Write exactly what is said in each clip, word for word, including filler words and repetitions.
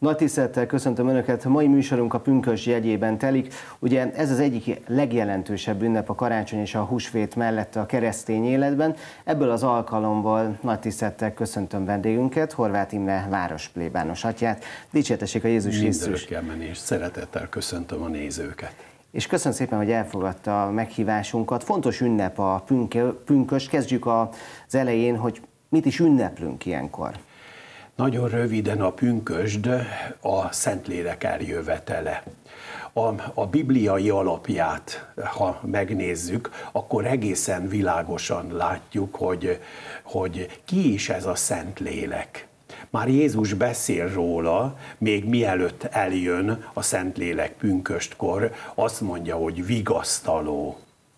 Nagy tisztelettel köszöntöm Önöket, mai műsorunk a pünkösd jegyében telik. Ugye ez az egyik legjelentősebb ünnep a karácsony és a húsvét mellett a keresztény életben. Ebből az alkalomból nagy tisztelettel köszöntöm vendégünket, Horváth Imre városplébános atyát. Dicsértessék a Jézus Krisztus! Mindörökké menés, szeretettel köszöntöm a nézőket. És köszönöm szépen, hogy elfogadta a meghívásunkat. Fontos ünnep a pünkösd. Kezdjük az elején, hogy mit is ünneplünk ilyenkor. Nagyon röviden a pünkösd a Szentlélek eljövetele. A, a bibliai alapját, ha megnézzük, akkor egészen világosan látjuk, hogy, hogy ki is ez a Szentlélek. Már Jézus beszél róla, még mielőtt eljön a Szentlélek pünköstkor, azt mondja, hogy vigasztaló.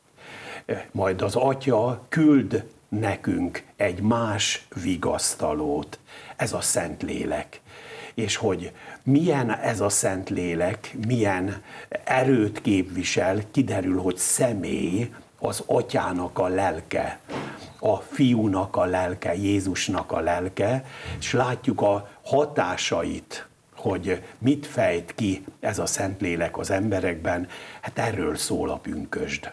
Majd az Atya küld nekünk egy más vigasztalót, ez a Szentlélek. És hogy milyen ez a Szentlélek, milyen erőt képvisel, kiderül, hogy személy, az Atyának a lelke, a Fiúnak a lelke, Jézusnak a lelke, és látjuk a hatásait, hogy mit fejt ki ez a Szentlélek az emberekben, hát erről szól a pünkösd.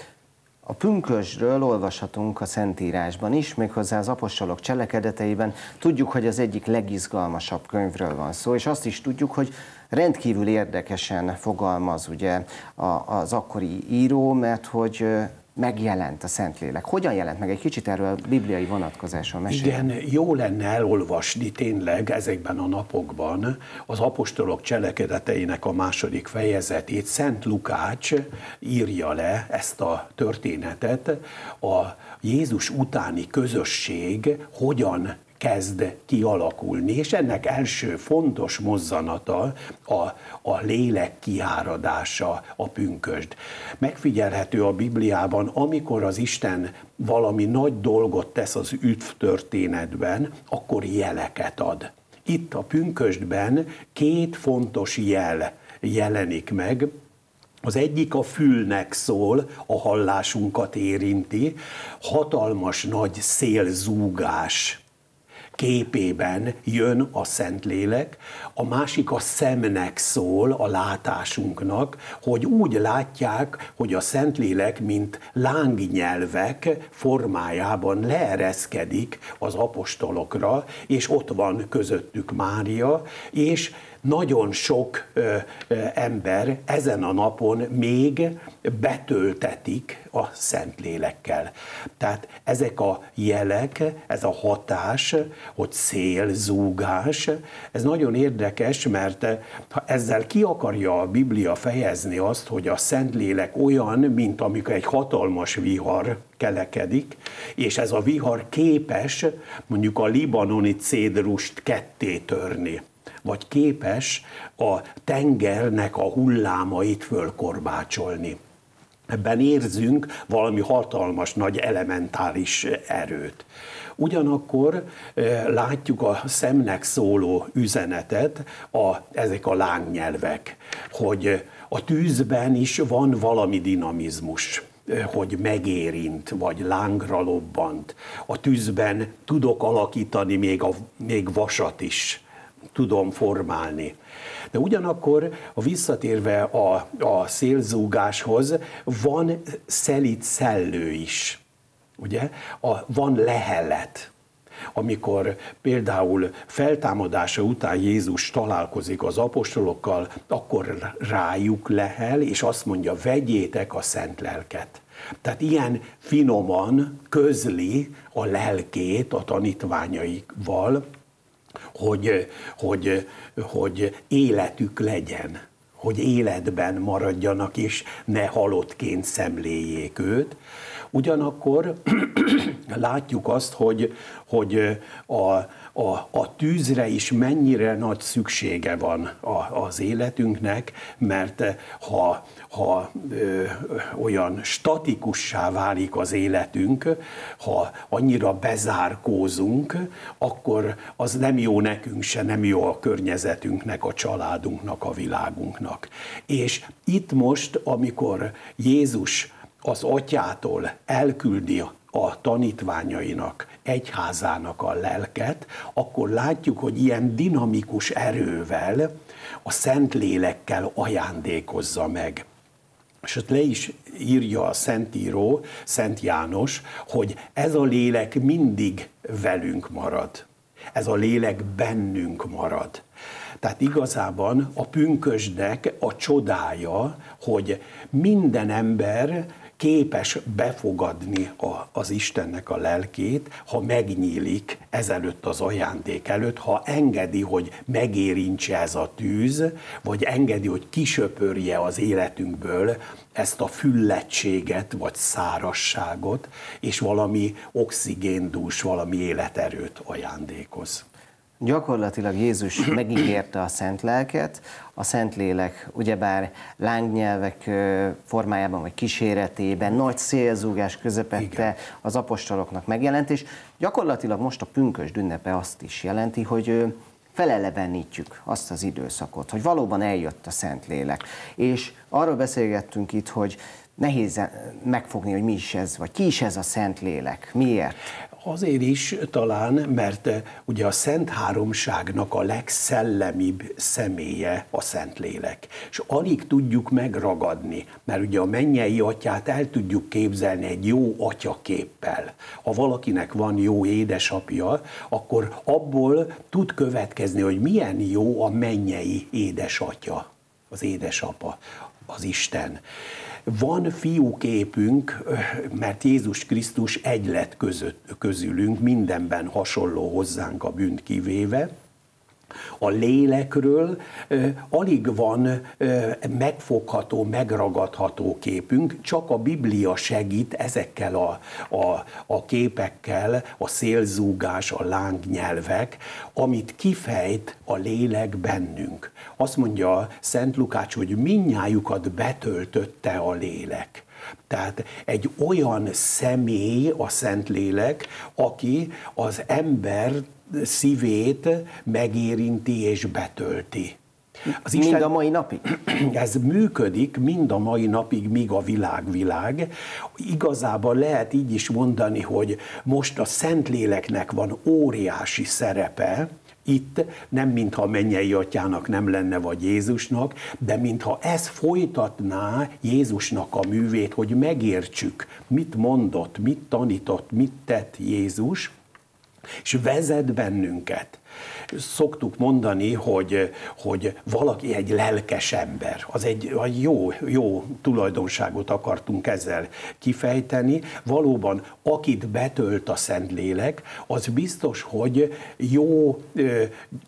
A pünkösdről olvashatunk a Szentírásban is, méghozzá az apostolok cselekedeteiben. Tudjuk, hogy az egyik legizgalmasabb könyvről van szó, és azt is tudjuk, hogy rendkívül érdekesen fogalmaz ugye az akkori író, mert hogy megjelent a Szentlélek. Hogyan jelent meg? Egy kicsit erről a bibliai vonatkozáson meséljen. Igen, jó lenne elolvasni tényleg ezekben a napokban az apostolok cselekedeteinek a második fejezetét. Szent Lukács írja le ezt a történetet, a Jézus utáni közösség hogyan kezd kialakulni, és ennek első fontos mozzanata a, a lélek kiáradása, a pünkösd. Megfigyelhető a Bibliában, amikor az Isten valami nagy dolgot tesz az üdv történetben, akkor jeleket ad. Itt a pünkösdben két fontos jel jelenik meg. Az egyik a fülnek szól, a hallásunkat érinti, hatalmas nagy szélzúgás képében jön a Szentlélek, a másik a szemnek szól, a látásunknak, hogy úgy látják, hogy a Szentlélek, mint lángnyelvek formájában leereszkedik az apostolokra, és ott van közöttük Mária, és nagyon sok ö, ö, ember ezen a napon még betöltetik a Szentlélekkel. Tehát ezek a jelek, ez a hatás, hogy szél, zúgás, ez nagyon érdekes, mert ha ezzel ki akarja a Biblia fejezni azt, hogy a Szentlélek olyan, mint amikor egy hatalmas vihar kelekedik, és ez a vihar képes mondjuk a libanoni cédrust ketté törni, vagy képes a tengernek a hullámait fölkorbácsolni. Ebben érzünk valami hatalmas, nagy elementáris erőt. Ugyanakkor e, látjuk a szemnek szóló üzenetet, a, ezek a lángnyelvek, hogy a tűzben is van valami dinamizmus, hogy megérint, vagy lángra lobbant. A tűzben tudok alakítani még, a, még vasat is, tudom formálni. De ugyanakkor, a visszatérve a, a szélzúgáshoz, van szelíd szellő is. Ugye? A, van lehelet. Amikor például feltámadása után Jézus találkozik az apostolokkal, akkor rájuk lehel, és azt mondja, vegyétek a szent lelket. Tehát ilyen finoman közli a lelkét a tanítványaival, hogy, hogy, hogy életük legyen, hogy életben maradjanak, és ne halottként szemléljék őt. Ugyanakkor látjuk azt, hogy, hogy a, a, a tűzre is mennyire nagy szüksége van a, az életünknek, mert ha, ha ö, olyan statikussá válik az életünk, ha annyira bezárkózunk, akkor az nem jó nekünk se, nem jó a környezetünknek, a családunknak, a világunknak. És itt most, amikor Jézus az Atyától elküldi a tanítványainak, egyházának a lelket, akkor látjuk, hogy ilyen dinamikus erővel, a Szentlélekkel ajándékozza meg. És ott le is írja a Szentíró, Szent János, hogy ez a lélek mindig velünk marad. Ez a lélek bennünk marad. Tehát igazában a pünkösdnek a csodája, hogy minden ember képes befogadni a, az Istennek a lelkét, ha megnyílik ezelőtt az ajándék előtt, ha engedi, hogy megérintse ez a tűz, vagy engedi, hogy kisöpörje az életünkből ezt a füllettséget, vagy szárasságot, és valami oxigéndús, valami életerőt ajándékoz. Gyakorlatilag Jézus megígérte a szent lelket, a Szentlélek ugyebár lángnyelvek formájában vagy kíséretében, nagy szélzúgás közepette Igen. az apostoloknak megjelent, és gyakorlatilag most a pünkösd ünnepe azt is jelenti, hogy felelevenítjük azt az időszakot, hogy valóban eljött a Szentlélek. És arról beszélgettünk itt, hogy nehéz megfogni, hogy mi is ez, vagy ki is ez a Szentlélek, miért? Azért is talán, mert ugye a Szent Háromságnak a legszellemibb személye a Szentlélek. És alig tudjuk megragadni, mert ugye a mennyei atyát el tudjuk képzelni egy jó atyaképpel. Ha valakinek van jó édesapja, akkor abból tud következni, hogy milyen jó a mennyei édesatya, az édesapa, az Isten. Van fiúképünk, mert Jézus Krisztus egy lett között, közülünk, mindenben hasonló hozzánk a bűnt kivéve. A lélekről alig van megfogható, megragadható képünk, csak a Biblia segít ezekkel a, a, a képekkel, a szélzúgás, a lángnyelvek, amit kifejt a lélek bennünk. Azt mondja Szent Lukács, hogy mindnyájukat betöltötte a lélek. Tehát egy olyan személy a Szentlélek, aki az ember szívét megérinti és betölti. Az mind Isten, a mai napig? Ez működik mind a mai napig, míg a világ világ. Igazából lehet így is mondani, hogy most a Szentléleknek van óriási szerepe, itt nem mintha a mennyei atyának nem lenne, vagy Jézusnak, de mintha ez folytatná Jézusnak a művét, hogy megértsük, mit mondott, mit tanított, mit tett Jézus, és vezet bennünket. Szoktuk mondani, hogy, hogy valaki egy lelkes ember. Az egy, egy jó, jó tulajdonságot akartunk ezzel kifejteni. Valóban, akit betölt a Szentlélek, az biztos, hogy jó ö,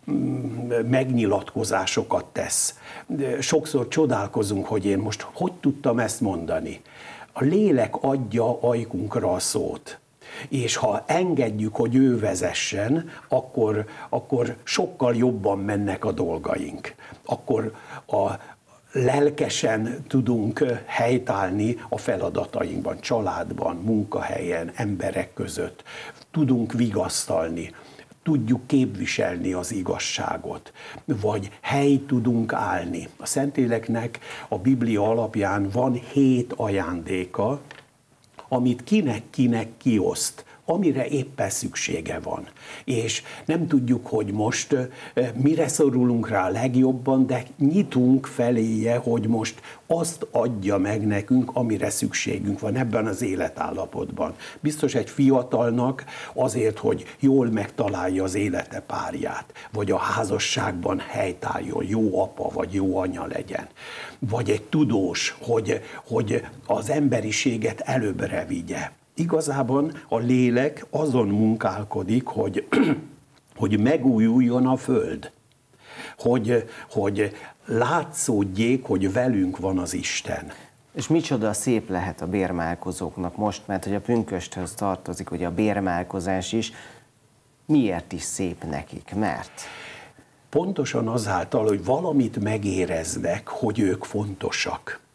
megnyilatkozásokat tesz. Sokszor csodálkozunk, hogy én most hogy tudtam ezt mondani. A lélek adja ajkunkra a szót. És ha engedjük, hogy ő vezessen, akkor, akkor sokkal jobban mennek a dolgaink. Akkor a lelkesen tudunk helytállni a feladatainkban, családban, munkahelyen, emberek között. Tudunk vigasztalni, tudjuk képviselni az igazságot, vagy hely tudunk állni. A Szentléleknek a Biblia alapján van hét ajándéka, amit kinek-kinek kioszt, amire éppen szüksége van. És nem tudjuk, hogy most mire szorulunk rá legjobban, de nyitunk feléje, hogy most azt adja meg nekünk, amire szükségünk van ebben az életállapotban. Biztos egy fiatalnak azért, hogy jól megtalálja az élete párját, vagy a házasságban helytálljon, jó apa vagy jó anya legyen. Vagy egy tudós, hogy, hogy az emberiséget előbbre vigye. Igazában a lélek azon munkálkodik, hogy, hogy megújuljon a föld, hogy, hogy látszódjék, hogy velünk van az Isten. És micsoda szép lehet a bérmálkozóknak most, mert hogy a pünkösthöz tartozik ugye a bérmálkozás is. Miért is szép nekik? Mert? Pontosan azáltal, hogy valamit megéreznek, hogy ők fontosak.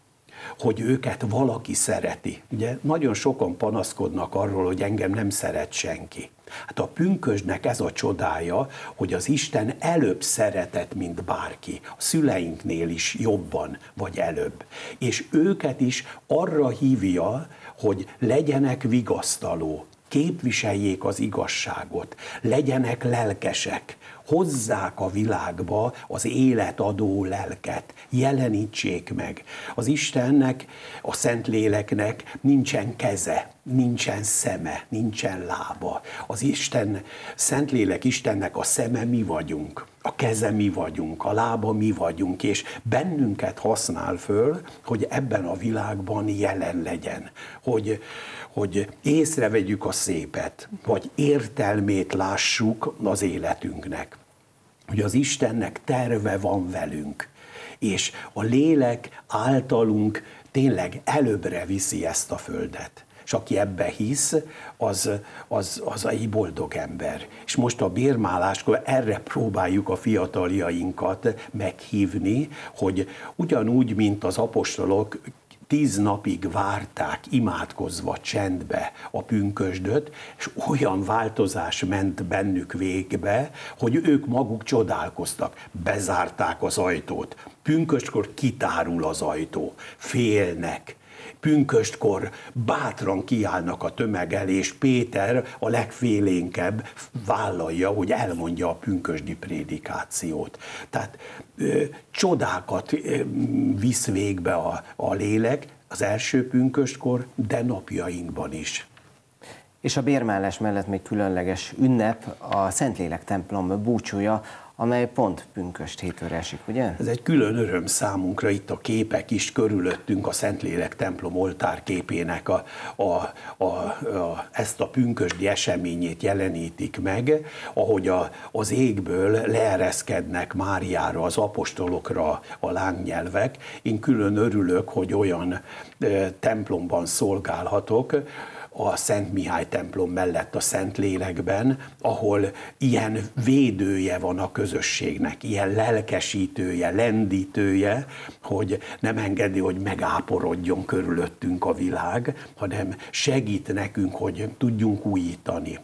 hogy őket valaki szereti. Ugye nagyon sokan panaszkodnak arról, hogy engem nem szeret senki. Hát a pünkösdnek ez a csodája, hogy az Isten előbb szeretett, mint bárki. A szüleinknél is jobban, vagy előbb. És őket is arra hívja, hogy legyenek vigasztaló, képviseljék az igazságot, legyenek lelkesek, hozzák a világba az életadó lelket, jelenítsék meg. Az Istennek, a Szentléleknek nincsen keze, nincsen szeme, nincsen lába. Az Isten, Szentlélek Istennek a szeme mi vagyunk, a keze mi vagyunk, a lába mi vagyunk, és bennünket használ föl, hogy ebben a világban jelen legyen, hogy, hogy észrevegyük a szépet, vagy értelmét lássuk az életünknek. Hogy az Istennek terve van velünk, és a lélek általunk tényleg előbbre viszi ezt a földet. És aki ebbe hisz, az, az, az egy boldog ember. És most a bérmáláskor erre próbáljuk a fiataljainkat meghívni, hogy ugyanúgy, mint az apostolok tíz napig várták, imádkozva csendbe a pünkösdöt, és olyan változás ment bennük végbe, hogy ők maguk csodálkoztak. Bezárták az ajtót. Pünköstkor kitárul az ajtó. Félnek. Pünköstkor bátran kiállnak a tömeg elé, és Péter a legfélénkebb vállalja, hogy elmondja a pünkösdi prédikációt. Tehát ö, csodákat ö, visz végbe a, a lélek az első pünköstkor, de napjainkban is. És a bérmálás mellett még különleges ünnep a Szentlélek templom búcsúja, amely pont pünkösd hétőre esik, ugye? Ez egy külön öröm számunkra, itt a képek is körülöttünk a Szentlélek templom oltárképének a, a, a, a, ezt a pünkösdi eseményét jelenítik meg, ahogy a, az égből leereszkednek Máriára, az apostolokra a lángnyelvek. Én külön örülök, hogy olyan e, templomban szolgálhatok, a Szent Mihály templom mellett a Szentlélekben, ahol ilyen védője van a közösségnek, ilyen lelkesítője, lendítője, hogy nem engedi, hogy megáporodjon körülöttünk a világ, hanem segít nekünk, hogy tudjunk újítani.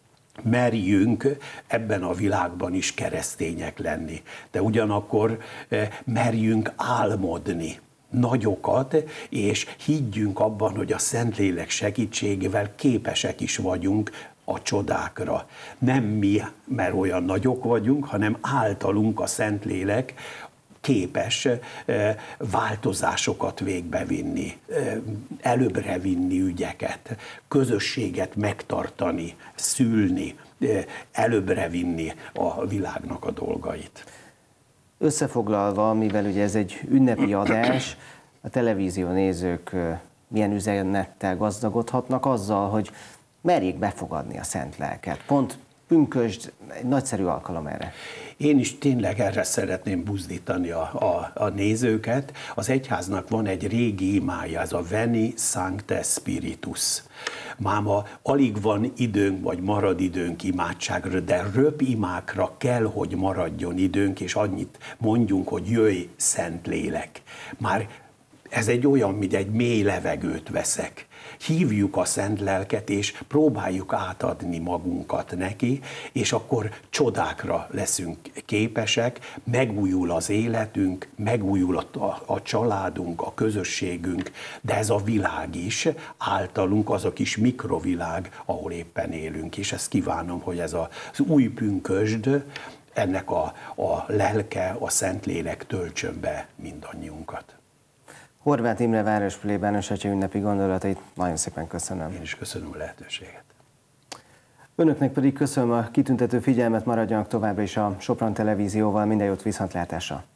Merjünk ebben a világban is keresztények lenni, de ugyanakkor merjünk álmodni nagyokat, és higgyünk abban, hogy a Szentlélek segítségével képesek is vagyunk a csodákra. Nem mi, mert olyan nagyok vagyunk, hanem általunk a Szentlélek képes változásokat végbevinni, előbbre vinni ügyeket, közösséget megtartani, szülni, előbbre vinni a világnak a dolgait. Összefoglalva, mivel ugye ez egy ünnepi adás, a televízió nézők milyen üzenettel gazdagodhatnak azzal, hogy merjék befogadni a Szent Lelket. Pont pünkösd egy nagyszerű alkalom erre. Én is tényleg erre szeretném buzdítani a, a, a nézőket. Az egyháznak van egy régi imája, ez a Veni Sancte Spiritus. Máma alig van időnk, vagy marad időnk imádságra, de röp imákra kell, hogy maradjon időnk, és annyit mondjunk, hogy jöjj, Szentlélek. Már ez egy olyan, mint egy mély levegőt veszek. Hívjuk a Szent Lelket, és próbáljuk átadni magunkat neki, és akkor csodákra leszünk képesek, megújul az életünk, megújul a, a családunk, a közösségünk, de ez a világ is, általunk az a kis mikrovilág, ahol éppen élünk, és ezt kívánom, hogy ez az új pünkösd, ennek a, a lelke, a Szentlélek töltsön be mindannyiunkat. Horváth Imre városplébános atya ünnepi gondolatait nagyon szépen köszönöm. Én is köszönöm a lehetőséget. Önöknek pedig köszönöm a kitüntető figyelmet, maradjanak továbbra is a Sopron Televízióval, minden jót, viszontlátásra!